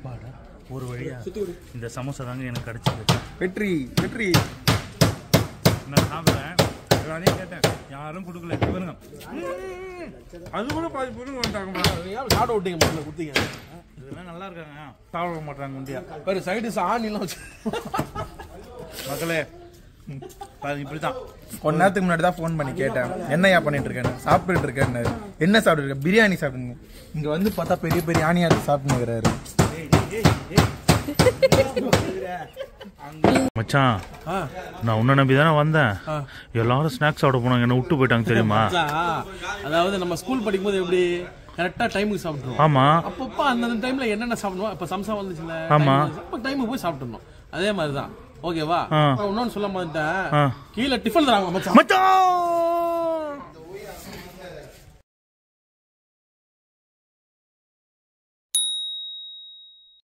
ஒரு வழியா இந்த சமோசா தாங்க எனக்கு கிடைச்சது. வெற்றி வெற்றி. நான் சாப்பிட்றேன், எல்லாரையும் கேட்டேன், யாரும் கொடுக்கல. பாருங்க, அது கூட பாதி பொருள் வந்துட்டாங்க. சாப்பிட விட்டீங்க, முதல்ல கொடுத்தீங்க. இதெல்லாம் நல்லா இருக்காங்க, சாப்பிட மாட்டாங்க இந்தியா. பாரு சைடு ஆணிலாம் வச்சு. மக்களே இப்படிதான். கொஞ்ச நேரத்துக்கு முன்னாடி தான் ஃபோன் பண்ணி கேட்டேன், என்னையா பண்ணிட்டு இருக்கேன். சாப்பிட்டுட்டு இருக்கேன்னு. என்ன சாப்பிட்டு இருக்கேன்? பிரியாணி சாப்பிடுங்க. இங்க வந்து பார்த்தா பெரிய பெரிய ஆணியாத்து சாப்பிட்டுக்கிறாரு. மச்சான், நான் உன்னை நம்பி தானே வந்தேன். எல்லாரும் ஸ்நாக்ஸ் சாப்பிட போனாங்க, என்ன விட்டு போயிட்டாங்க தெரியுமா? அதாவது நம்ம ஸ்கூல் படிக்கும்போது எப்படி கரெக்டா டைமுக்கு சாப்பிட்டுருவோம். ஆமா, அப்பப்ப அந்த டைம்ல என்னென்ன சாப்பிடுவோம். இப்ப சம்சா வந்துச்சுல, ஆமா, அப்ப டைமுக்கு போய் சாப்பிட்டுறணும். அதே மாதிரிதான். ஓகேவா? இன்னொன்னு சொல்ல மாட்டேன், கீழே டிஃபன் தராங்க மச்சான். மச்சான்